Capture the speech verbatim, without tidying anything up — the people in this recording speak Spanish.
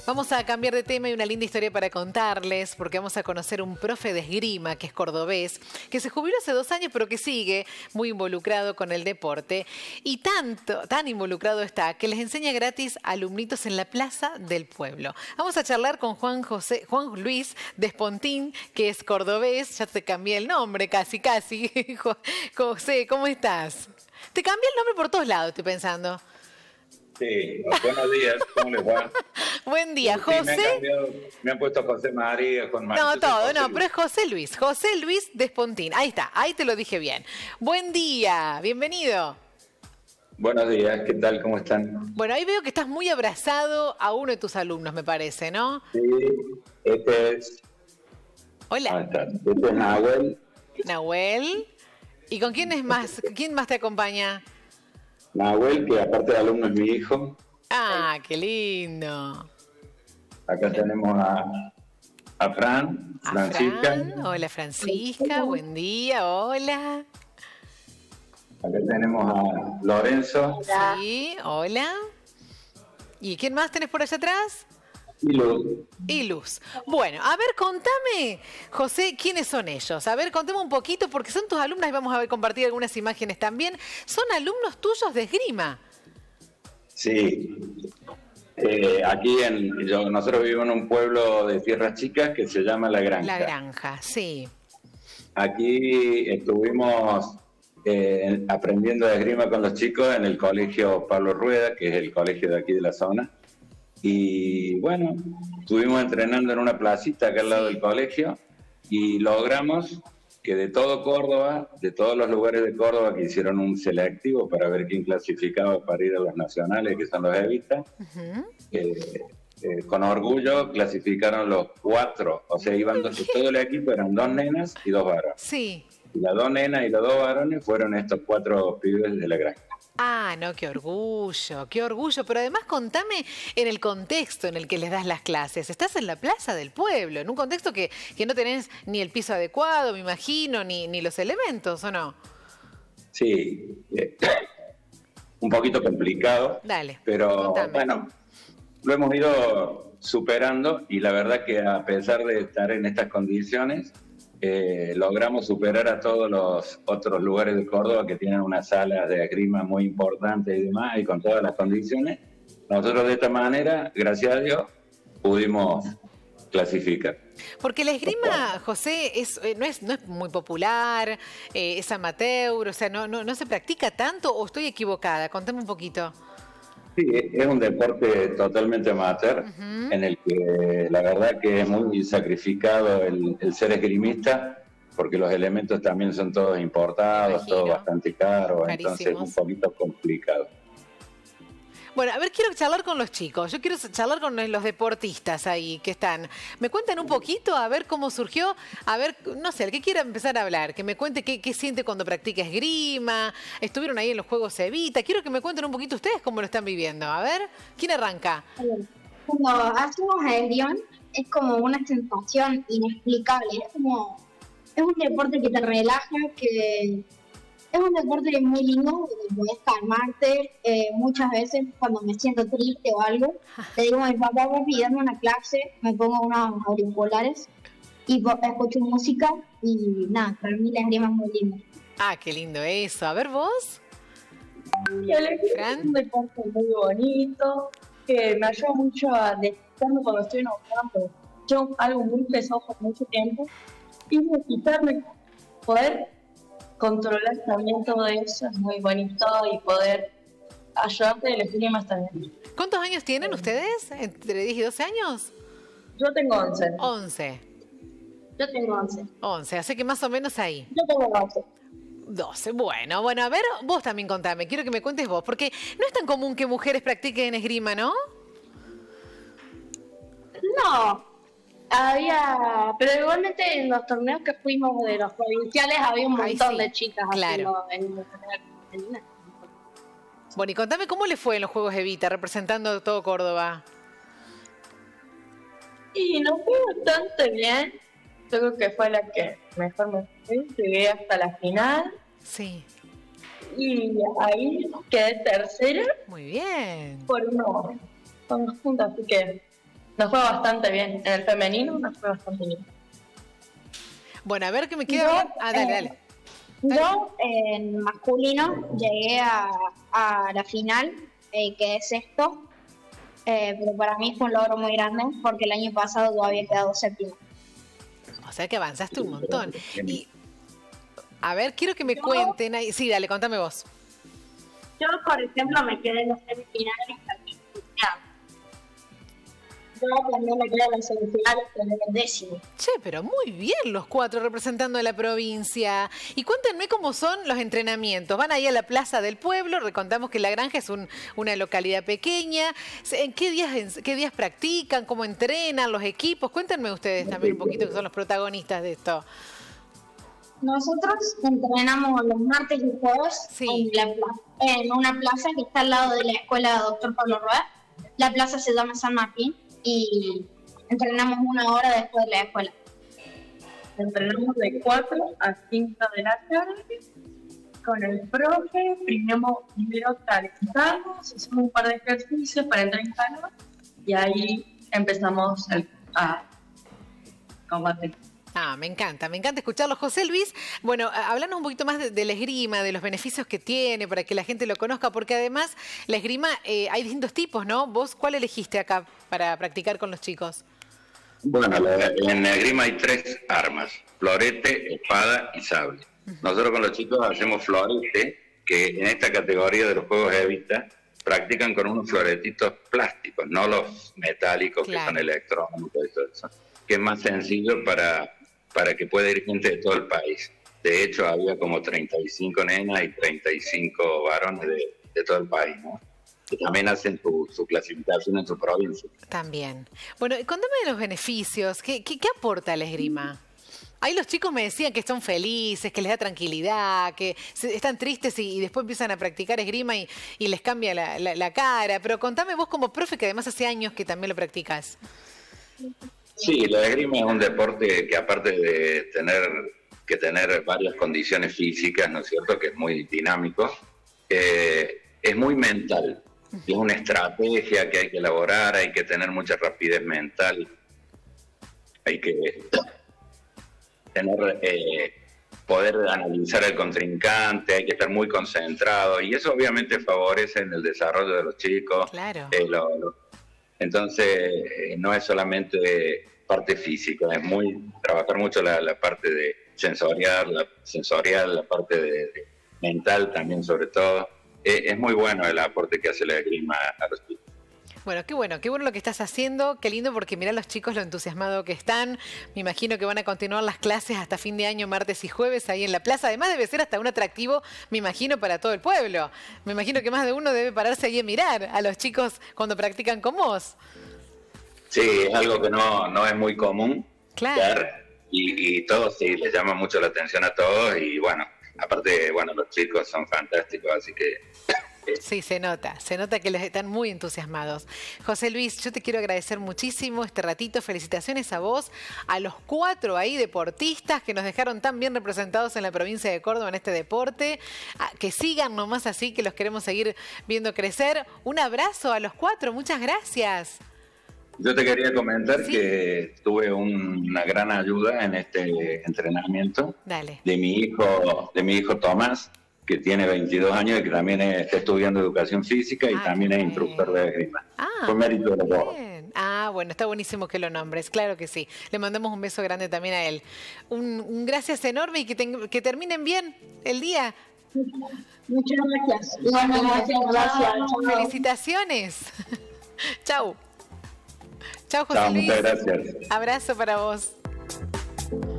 Vamos a cambiar de tema y una linda historia para contarles, porque vamos a conocer un profe de esgrima que es cordobés, que se jubiló hace dos años, pero que sigue muy involucrado con el deporte. Y tanto, tan involucrado está, que les enseña gratis a alumnitos en la plaza del pueblo. Vamos a charlar con Juan José, Juan Luis Despontín, que es cordobés. Ya te cambié el nombre, casi, casi. José, ¿cómo estás? Te cambié el nombre por todos lados, estoy pensando. Sí, buenos días, ¿cómo les va? Buen día, Sí, José. Me han, cambiado, me han puesto José María con María. No, todo, José no, Luis. pero es José Luis, José Luis Despontín. Ahí está, ahí te lo dije bien. Buen día, bienvenido. Buenos días, ¿qué tal? ¿Cómo están? Bueno, ahí veo que estás muy abrazado a uno de tus alumnos, me parece, ¿no? Sí, este es... Hola. ¿Cómo están? Este es Nahuel. Nahuel. ¿Y con quién es más? ¿Quién más te acompaña? Nahuel, que aparte de alumno es mi hijo. Ah, qué lindo. Acá tenemos a, a Fran, A Francisca. Fran. Hola, Francisca. Buen día. Hola. Acá tenemos a Lorenzo Sí, hola. ¿Y quién más tenés por allá atrás? y Luz. Y Luz. Bueno, a ver, contame, José, ¿quiénes son ellos? A ver, contame un poquito, porque son tus alumnas y vamos a ver compartir algunas imágenes también. Son alumnos tuyos de esgrima. Sí. Eh, aquí en, yo, nosotros vivimos en un pueblo de Tierras Chicas que se llama La Granja. La Granja, sí. Aquí estuvimos eh, aprendiendo de esgrima con los chicos en el colegio Pablo Rueda, que es el colegio de aquí de la zona. Y bueno, estuvimos entrenando en una placita acá al lado del colegio y logramos que de todo Córdoba, de todos los lugares de Córdoba que hicieron un selectivo para ver quién clasificaba para ir a los nacionales, que son los evitas, uh-huh. eh, eh, con orgullo clasificaron los cuatro, o sea, iban dos, todo el equipo, eran dos nenas y dos varones. Sí. Y las dos nenas y los dos varones fueron estos cuatro pibes de La Granja. Ah, no, qué orgullo, qué orgullo. Pero además contame en el contexto en el que les das las clases. Estás en la plaza del pueblo, en un contexto que, que no tenés ni el piso adecuado, me imagino, ni, ni los elementos, ¿o no? Sí, eh, un poquito complicado. Dale, pero contame. Bueno, lo hemos ido superando y la verdad que a pesar de estar en estas condiciones, Eh, logramos superar a todos los otros lugares de Córdoba que tienen unas salas de esgrima muy importantes y demás, y con todas las condiciones. Nosotros de esta manera, gracias a Dios, pudimos clasificar. Porque la esgrima, José, es, no, es, no es muy popular, eh, es amateur, o sea, no, no, no se practica tanto, ¿o estoy equivocada? Contame un poquito. Sí, es un deporte totalmente amateur, uh-huh. en el que la verdad que es muy sacrificado el, el ser esgrimista, porque los elementos también son todos importados, todo bastante caro, entonces es un poquito complicado. Bueno, a ver, quiero charlar con los chicos, yo quiero charlar con los deportistas ahí que están. ¿Me cuentan un poquito a ver cómo surgió? A ver, no sé, el que quiera empezar a hablar, que me cuente qué, qué siente cuando practica esgrima, estuvieron ahí en los Juegos Evita. Quiero que me cuenten un poquito ustedes cómo lo están viviendo. A ver, ¿quién arranca? Cuando hacemos esgrima es como una sensación inexplicable, es como, es un deporte que te relaja, que... Es un deporte muy lindo, donde puedes calmarte. Eh, muchas veces cuando me siento triste o algo, le digo a mi papá, voy a pidarme una clase, me pongo unos auriculares y escucho música y nada, para mí la esgrima es muy linda. Ah, qué lindo eso. A ver vos. Y el esgrima es un deporte muy bonito, que me ayuda mucho a desquitarme cuando estoy enojada, porque yo algo muy pesado por mucho tiempo, y desquitarme, poder controlar también todo eso es muy bonito y poder ayudarte de las esgrima también. ¿Cuántos años tienen ustedes? ¿Entre diez y doce años? Yo tengo once. once. Yo tengo once. once, así que más o menos ahí. Yo tengo doce. doce, bueno, bueno, a ver, vos también contame, quiero que me cuentes vos, porque no es tan común que mujeres practiquen esgrima, ¿no? No. Había, pero igualmente en los torneos que fuimos de los provinciales había un montón sí, de chicas claro. haciendo en, en, en... Bueno, y contame cómo le fue en los Juegos Evita, representando todo Córdoba. Y nos fue bastante bien. Yo creo que fue la que mejor me fue. Llegué hasta la final. Sí. Y ahí quedé tercera. Muy bien. Por uno, por unos puntos, así que nos fue bastante bien. En el femenino nos fue bastante bien. Bueno, a ver qué me queda. Yo, Ah, dale, eh, dale. Yo en masculino llegué a, a la final, eh, que es sexto, eh, pero para mí fue un logro muy grande porque el año pasado yo había quedado séptimo. O sea que avanzaste un montón. Y, a ver, quiero que me cuenten ahí. Sí, dale, contame vos. Yo, por ejemplo, me quedé en las semifinales aquí. Yo también me quedé en las semifinales con el décimo. Che, pero muy bien los cuatro representando a la provincia. Y cuéntenme cómo son los entrenamientos. Van ahí a la Plaza del Pueblo, recontamos que La Granja es un, una localidad pequeña. ¿En qué días, en qué días practican? ¿Cómo entrenan los equipos? Cuéntenme ustedes también un poquito, que son los protagonistas de esto. Nosotros entrenamos los martes y jueves Sí. en, la plaza, en una plaza que está al lado de la escuela Doctor Pablo Rueda. La plaza se llama San Martín y entrenamos una hora después de la escuela. Entrenamos de cuatro a cinco de la tarde con el profe. Primero, primero calentamos, hacemos un par de ejercicios para entrar en calor y ahí empezamos el, a combate. Ah, me encanta, me encanta escucharlo. José Luis, bueno, háblanos un poquito más de, de la esgrima, de los beneficios que tiene, para que la gente lo conozca, porque además la esgrima eh, hay distintos tipos, ¿no? ¿Vos cuál elegiste acá para practicar con los chicos? Bueno, la, en la esgrima hay tres armas, florete, espada y sable. Nosotros con los chicos hacemos florete, que en esta categoría de los juegos Evita practican con unos floretitos plásticos, no los metálicos Claro. que son electrónicos y todo eso, que es más sencillo para, para que pueda ir gente de todo el país. De hecho, había como treinta y cinco nenas y treinta y cinco varones de, de todo el país, ¿no? Que también hacen su, su clasificación en su provincia. También. Bueno, y contame de los beneficios. ¿Qué, qué, qué aporta la esgrima? Ahí los chicos me decían que están felices, que les da tranquilidad, que se, están tristes y, y después empiezan a practicar esgrima y, y les cambia la, la, la cara. Pero contame vos como profe, que además hace años que también lo practicas. Sí, la esgrima es un deporte que aparte de tener que tener varias condiciones físicas, ¿no es cierto?, que es muy dinámico, eh, es muy mental. Es una estrategia que hay que elaborar, hay que tener mucha rapidez mental, hay que tener eh, poder analizar al contrincante, hay que estar muy concentrado, y eso obviamente favorece en el desarrollo de los chicos. Claro. Eh, lo, lo, entonces, eh, no es solamente parte física, es muy trabajar mucho la, la parte de sensorial, la, sensorial, la parte de, de mental también sobre todo. Eh, es muy bueno el aporte que hace la esgrima a los chicos. Bueno, qué bueno, qué bueno lo que estás haciendo, qué lindo porque mirá los chicos lo entusiasmados que están. Me imagino que van a continuar las clases hasta fin de año, martes y jueves ahí en la plaza. Además debe ser hasta un atractivo, me imagino, para todo el pueblo. Me imagino que más de uno debe pararse ahí a mirar a los chicos cuando practican con vos. Sí, es algo que no, no es muy común. Claro. Ver, y, y todos sí, les llama mucho la atención a todos y bueno, aparte, bueno, los chicos son fantásticos, así que... Sí, se nota, se nota que les están muy entusiasmados. José Luis, yo te quiero agradecer muchísimo este ratito, felicitaciones a vos, a los cuatro ahí deportistas que nos dejaron tan bien representados en la provincia de Córdoba en este deporte, que sigan nomás así, que los queremos seguir viendo crecer. Un abrazo a los cuatro, muchas gracias. Yo te quería comentar ¿Sí? que tuve un, una gran ayuda en este entrenamiento. Dale. de mi hijo, de mi hijo Tomás, que tiene veintidós años y que también es, está estudiando educación física y Ah, también es bien. instructor de esgrima. Ah, Fue mérito de los dos. bien. Ah, bueno, está buenísimo que lo nombres, claro que sí. Le mandamos un beso grande también a él. Un, un gracias enorme y que, ten, que terminen bien el día. Muchas gracias. Bueno, gracias, gracias. Felicitaciones. Chau. Chau, José Chao, Luis. muchas gracias. Abrazo para vos.